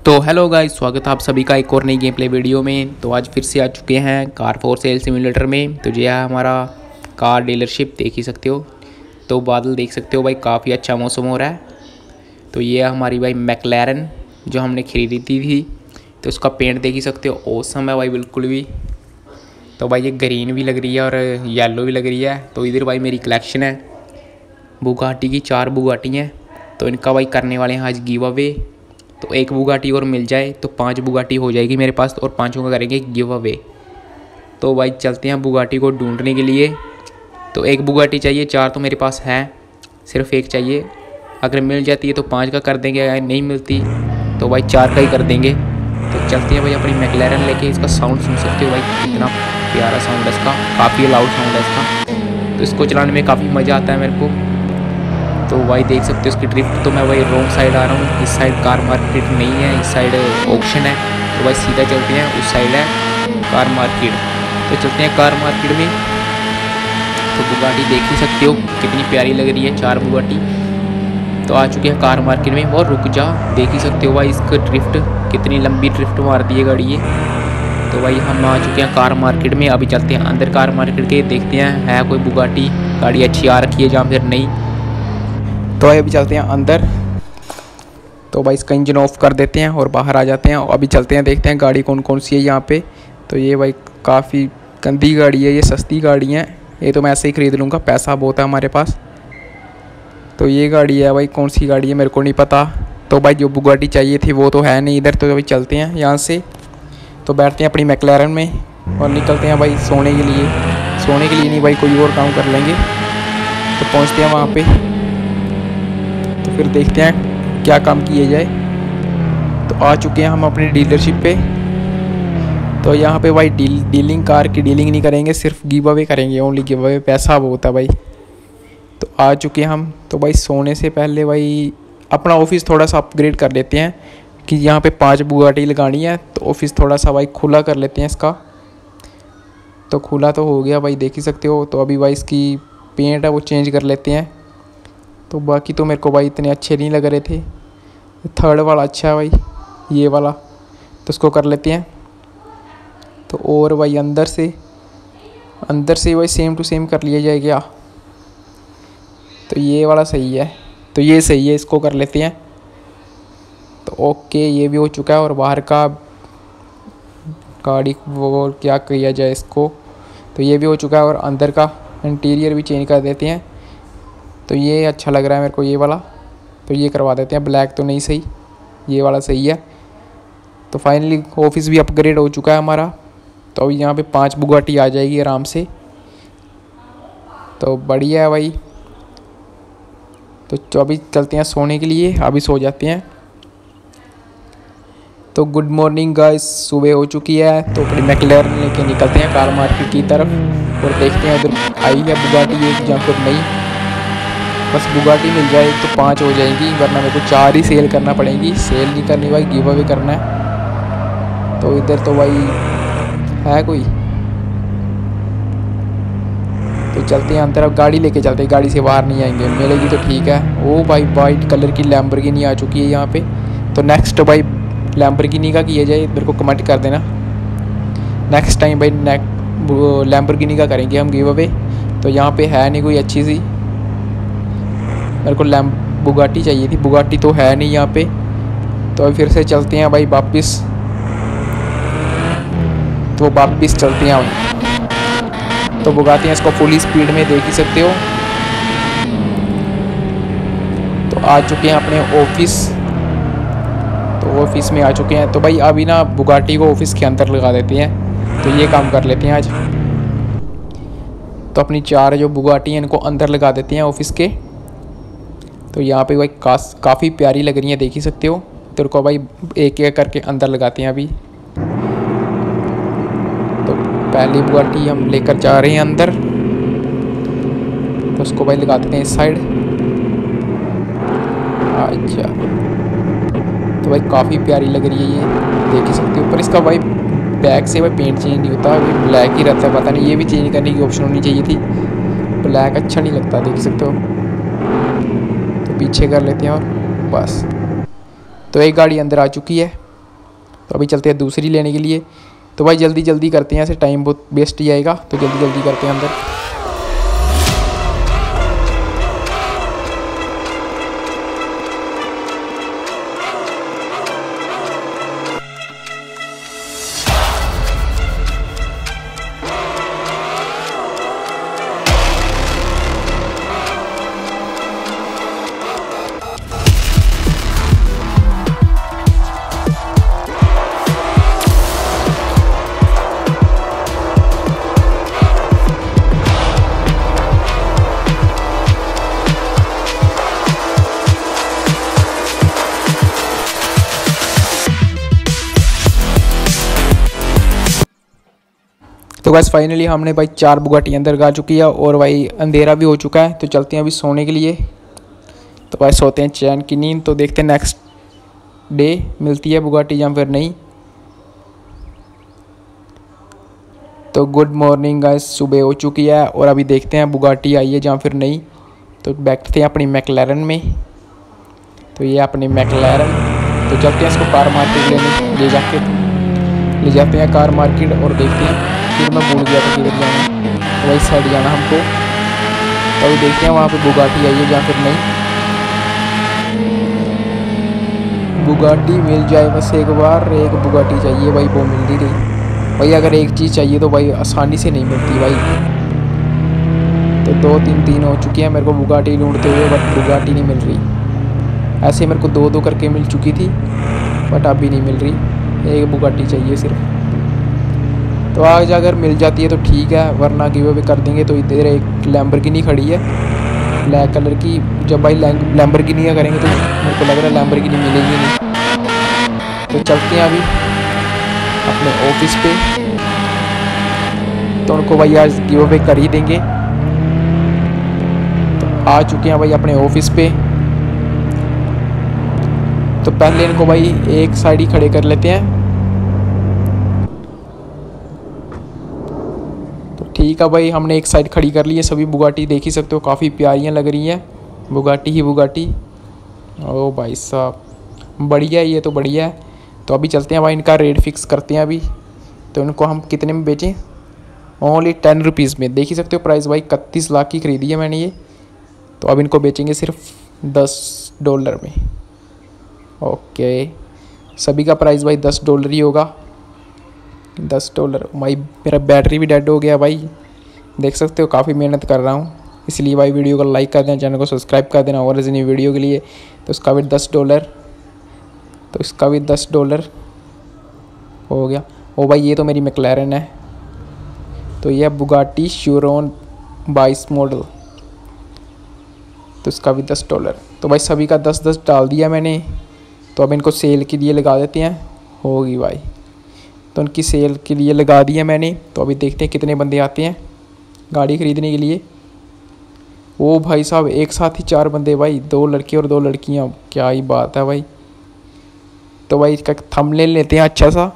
तो hello guys, स्वागत है आप सभी का एक और नई गेम प्ले वीडियो में। तो आज फिर से आ चुके हैं कार फॉर सेल सिम्युलेटर में। तो ये है हमारा कार डीलरशिप, देख ही सकते हो। तो बादल देख सकते हो भाई, काफ़ी अच्छा मौसम हो रहा है। तो ये है हमारी भाई मैकलैरन जो हमने खरीदी थी। तो उसका पेंट देख ही सकते हो, ऑसम है भाई बिल्कुल भी। तो भाई ये ग्रीन भी लग रही है और येलो भी लग रही है। तो इधर भाई मेरी कलेक्शन है बुगाटी की, 4 बुगाटी हैं। तो इनका भाई करने वाले हैं आज गिव अवे। तो एक बुगाटी और मिल जाए तो 5 बुगाटी हो जाएगी मेरे पास, और 5 का करेंगे गिव अवे। तो भाई चलते हैं बुगाटी को ढूंढने के लिए। तो एक बुगाटी चाहिए, 4 तो मेरे पास है, सिर्फ एक चाहिए। अगर मिल जाती है तो 5 का कर देंगे, अगर नहीं मिलती तो भाई 4 का ही कर देंगे। तो चलते हैं भाई अपनी मैकलैरन लेके। इसका साउंड सुन सकते हो भाई, कितना प्यारा साउंड है इसका, काफ़ी लाउड साउंड है इसका। तो इसको चलाने में काफ़ी मज़ा आता है मेरे को। तो भाई देख सकते हो इसकी ड्रिफ्ट। तो मैं भाई रॉन्ग साइड आ रहा हूँ, इस साइड कार मार्केट नहीं है, इस साइड ऑक्शन है। तो भाई सीधा चलते हैं, उस साइड है कार मार्केट। तो चलते हैं कार मार्केट में। तो बुगाटी देख ही सकते हो कितनी प्यारी लग रही है, 4 बुगाटी। तो आ चुके हैं कार मार्केट में। और रुक जा, देख ही सकते हो भाई इसका ड्रिफ्ट, कितनी लंबी ड्रिफ्ट मारती है गाड़ी ये। तो भाई हम आ चुके हैं कार मार्केट में। अभी चलते हैं अंदर कार मार्केट के, देखते हैं है कोई बुगाटी गाड़ी अच्छी आ रखी है या फिर नहीं। तो अभी चलते हैं अंदर। तो भाई इसका इंजन ऑफ कर देते हैं और बाहर आ जाते हैं। अभी चलते हैं, देखते हैं गाड़ी कौन कौन सी है यहाँ पे। तो ये भाई काफ़ी गंदी गाड़ी है, ये सस्ती गाड़ी है, ये तो मैं ऐसे ही ख़रीद लूँगा, पैसा बहुत है हमारे पास। तो ये गाड़ी है भाई, कौन सी गाड़ी है मेरे को नहीं पता। तो भाई जो बुगाटी चाहिए थी वो तो है नहीं इधर। तो अभी चलते हैं यहाँ से। तो बैठते हैं अपनी मैकलैरन में और निकलते हैं भाई सोने के लिए। सोने के लिए नहीं भाई, कोई और काम कर लेंगे। तो पहुँचते हैं वहाँ पर, तो फिर देखते हैं क्या काम किए जाए। तो आ चुके हैं हम अपनी डीलरशिप पे। तो यहाँ पे भाई डीलिंग, कार की डीलिंग नहीं करेंगे, सिर्फ गिव अवे करेंगे, ओनली गिव अवे, पैसा बहुत है भाई। तो आ चुके हैं हम। तो भाई सोने से पहले भाई अपना ऑफिस थोड़ा सा अपग्रेड कर लेते हैं कि यहाँ पे 5 बुगाटी लगानी है। तो ऑफिस थोड़ा सा भाई खुला कर लेते हैं इसका। तो खुला तो हो गया भाई, देख ही सकते हो। तो अभी भाई इसकी पेंट है वो चेंज कर लेते हैं। तो बाकी तो मेरे को भाई इतने अच्छे नहीं लग रहे थे। थर्ड वाला अच्छा है भाई, ये वाला, तो इसको कर लेते हैं। तो और भाई अंदर से भाई सेम टू सेम कर लिया जाए क्या। तो ये वाला सही है, तो ये सही है, इसको कर लेते हैं। तो ओके, ये भी हो चुका है। और बाहर का गाड़ी वो क्या किया जाए इसको, तो ये भी हो चुका है। और अंदर का इंटीरियर भी चेंज कर देते हैं। तो ये अच्छा लग रहा है मेरे को, ये वाला, तो ये करवा देते हैं। ब्लैक तो नहीं सही, ये वाला सही है। तो फाइनली ऑफिस भी अपग्रेड हो चुका है हमारा। तो अभी यहाँ पे 5 बुगाटी आ जाएगी आराम से। तो बढ़िया है भाई। तो अभी चलते हैं सोने के लिए, अभी सो जाते हैं। तो गुड मॉर्निंग गाइस, सुबह हो चुकी है। तो अपनी मैकलैरन लेके निकलते हैं कार मार्केट की तरफ और देखते हैं उधर आई है बुगाटी एक या फिर नहीं। बस बुगाटी मिल जाए तो 5 हो जाएंगी, वरना मेरे को 4 ही सेल करना पड़ेंगी। सेल नहीं करनी भाई, गिव अवे करना है। तो इधर तो भाई है कोई, तो चलते हैं अंदर। अब गाड़ी लेके चलते हैं, गाड़ी से बाहर नहीं आएंगे, मिलेगी तो ठीक है। ओ भाई वाइट कलर की लैम्बोर्गिनी आ चुकी है यहाँ पे। तो नेक्स्ट भाई लैम्बोर्गिनी का किया जाए, मेरे को कमेंट कर देना। नेक्स्ट टाइम भाई लैम्बोर्गिनी का करेंगे हम गिव अवे। तो यहाँ पे है नहीं कोई अच्छी सी, मेरे को बुगाटी चाहिए थी, बुगाटी तो है नहीं यहाँ पे। तो अभी फिर से चलते हैं भाई वापस। तो वापस चलते हैं हम। तो बुगाते हैं इसको फुल स्पीड में, देख ही सकते हो। तो आ चुके हैं अपने ऑफिस। तो ऑफिस में आ चुके हैं। तो भाई अभी ना बुगाटी को ऑफिस के अंदर लगा देते हैं। तो ये काम कर लेते हैं आज। तो अपनी 4 जो बुगाटी हैं इनको अंदर लगा देते हैं ऑफिस के। तो यहाँ पे भाई काफ़ी प्यारी लग रही है, देख ही सकते हो। तो उनको भाई एक एक करके अंदर लगाते हैं अभी। तो पहली बुगाटी हम लेकर जा रहे हैं अंदर। तो उसको भाई लगा देते हैं इस साइड। अच्छा, तो भाई काफ़ी प्यारी लग रही है ये, देख ही सकते हो। पर इसका भाई बैक से भाई पेंट चेंज नहीं होता, भाई ब्लैक ही रहता है। पता नहीं, ये भी चेंज करने की ऑप्शन होनी चाहिए थी। ब्लैक अच्छा नहीं लगता, देख सकते हो। तो पीछे कर लेते हैं और बस। तो एक गाड़ी अंदर आ चुकी है। तो अभी चलते हैं दूसरी लेने के लिए। तो भाई जल्दी जल्दी करते हैं, ऐसे टाइम बहुत वेस्ट ही आएगा, तो जल्दी जल्दी करते हैं अंदर। तो बस फाइनली हमने भाई 4 बुगाटी अंदर गा चुकी है और भाई अंधेरा भी हो चुका है, तो चलते हैं अभी सोने के लिए। तो भाई सोते हैं चैन की नींद। तो देखते हैं नेक्स्ट डे मिलती है बुगाटी या फिर नहीं। तो गुड मॉर्निंग गाइस, सुबह हो चुकी है और अभी देखते हैं बुगाटी आई है या फिर नहीं। तो बैठते हैं अपनी मैकलैरन में। तो ये अपनी मैकलैरन, तो चलते हैं इसको कार मार्केट ले जाते हैं कार मार्केट और देखते हैं। फिर मैं भूल गया था किधर जाना, तो वही साइड जाना हमको। तो अभी देखते हैं वहाँ पे बुगाटी आई है या फिर नहीं। बुगाटी मिल जाए बस एक बार, एक बुगाटी चाहिए भाई, वो मिल नहीं रही भाई। अगर एक चीज़ चाहिए तो भाई आसानी से नहीं मिलती भाई। तो 2-3 हो चुकी है मेरे को बुगाटी ढूंढते हुए, बट बुगाटी नहीं मिल रही। ऐसे मेरे को 2 करके मिल चुकी थी, बट अभी नहीं मिल रही। एक बुगाटी चाहिए सिर्फ। तो आज अगर मिल जाती है तो ठीक है, वरना गिव अवे कर देंगे। तो इधर एक लैम्बोर्गिनी खड़ी है ब्लैक कलर की। जब भाई लैम्बोर्गिनी करेंगे तो मेरे को लग रहा है लैम्बोर्गिनी मिलेगी नहीं। तो चलते हैं अभी अपने ऑफिस पे। तो उनको भाई आज गिव अवे कर ही देंगे। तो आ चुके हैं भाई अपने ऑफिस पे। तो पहले इनको भाई एक साइड ही खड़े कर लेते हैं। ठीक है भाई, हमने एक साइड खड़ी कर ली है। सभी बुगाटी देख ही सकते हो, काफ़ी प्यारियाँ लग रही हैं। बुगाटी ही बुगाटी। ओ भाई साहब बढ़िया है, ये तो बढ़िया है। तो अभी चलते हैं भाई, इनका रेट फिक्स करते हैं अभी। तो इनको हम कितने में बेचें? ओनली 10 रुपीज़ में। देख ही सकते हो प्राइस भाई, 31 लाख की खरीदी है मैंने ये। तो अब इनको बेचेंगे सिर्फ $10 में। ओके, सभी का प्राइस भाई $10 ही होगा। $10। भाई मेरा बैटरी भी डेड हो गया भाई, देख सकते हो काफ़ी मेहनत कर रहा हूँ। इसलिए भाई वीडियो को लाइक कर देना, चैनल को सब्सक्राइब कर देना और इस नई वीडियो के लिए। तो इसका भी $10, तो इसका भी $10 हो गया। ओ भाई ये तो मेरी मैकलैरन है। तो ये बुगाटी चिरोन 22 मॉडल, तो इसका भी $10। तो भाई सभी का 10-10 डाल दिया मैंने। तो अब इनको सेल के लिए लगा देते हैं। होगी भाई, तो उनकी सेल के लिए लगा दिया मैंने। तो अभी देखते हैं कितने बंदे आते हैं गाड़ी ख़रीदने के लिए। ओ भाई साहब एक साथ ही 4 बंदे भाई, 2 लड़के और 2 लड़कियां, क्या ही बात है भाई। तो भाई इसका थंबनेल लेते हैं अच्छा सा।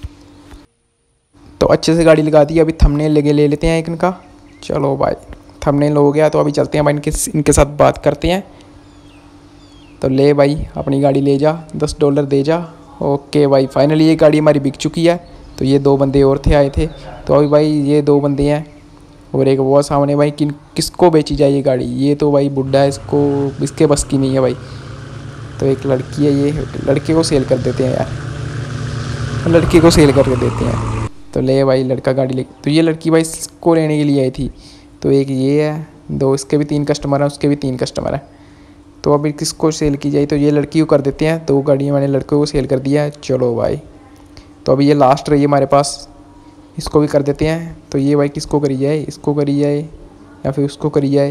तो अच्छे से गाड़ी लगा दी, अभी थंबनेल ले लेते हैं एक इनका। चलो भाई थंबनेल हो गया। तो अभी चलते हैं भाई इनके साथ बात करते हैं। तो ले भाई अपनी गाड़ी ले जा, $10 दे जा। ओके भाई फाइनली ये गाड़ी हमारी बिक चुकी है। तो ये 2 बंदे और थे आए थे। तो अभी भाई ये 2 बंदे हैं और एक वो सामने। भाई किसको बेची जाए ये गाड़ी? ये तो भाई बुढ़ा है, इसके बस की नहीं है भाई। तो एक लड़की है, ये लड़के को सेल कर देते हैं यार, लड़के को सेल करके देते हैं। तो ले भाई लड़का गाड़ी ले। तो ये लड़की भाई इसको लेने के लिए आई थी। तो एक ये है, 2 इसके भी 3 कस्टमर हैं, उसके भी 3 कस्टमर हैं। तो अभी किसको सेल की जाए? तो ये लड़की को कर देते हैं। 2 गाड़ियाँ मैंने लड़कों को सेल कर दिया है। चलो भाई, तो अभी ये लास्ट रही है हमारे पास, इसको भी कर देते हैं। तो ये भाई किसको करी जाए? इसको करी जाए या फिर उसको करी जाए?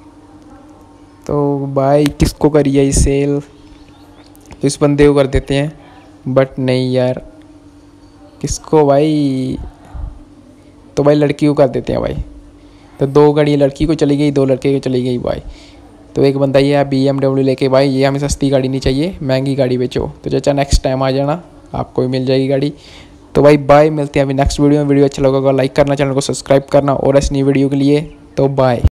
तो भाई किसको करी जाए सेल? तो इस बंदे को कर देते हैं, बट नहीं यार, किसको भाई? तो भाई लड़की को कर देते हैं भाई। तो 2 गाड़ी लड़की को चली गई, 2 लड़के को चली गई भाई। तो एक बंदा ये है BMW लेके, भाई ये हमें सस्ती गाड़ी नहीं चाहिए, महंगी गाड़ी बेचो। तो चाचा नेक्स्ट टाइम आ जाना, आपको भी मिल जाएगी गाड़ी। तो भाई बाय, मिलते हैं अभी नेक्स्ट वीडियो में। वीडियो अच्छा लगा लाइक करना, चैनल को सब्सक्राइब करना और ऐसी नई वीडियो के लिए। तो बाय।